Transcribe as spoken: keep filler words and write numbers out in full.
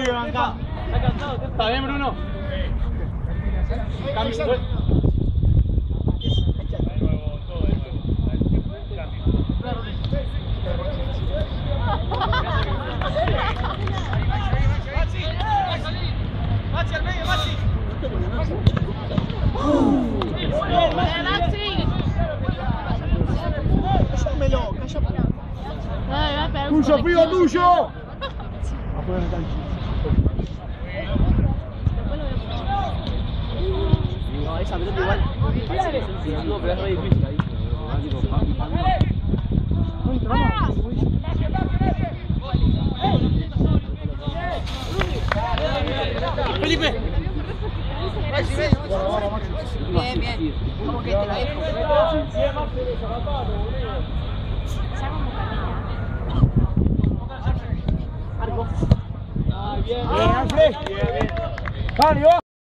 Sigue, banca. Está bien, Bruno. Cambio. Maxi al medio, Maxi. Cállame, cállame. ¡Tuyo, Pío, tuyo! No, esa pelota igual. No, pero es re difícil ahí. Felipe. Bien, bien. ¿Cómo que te la dejo? Bien, Alfred. Bien, bien. Dale, va.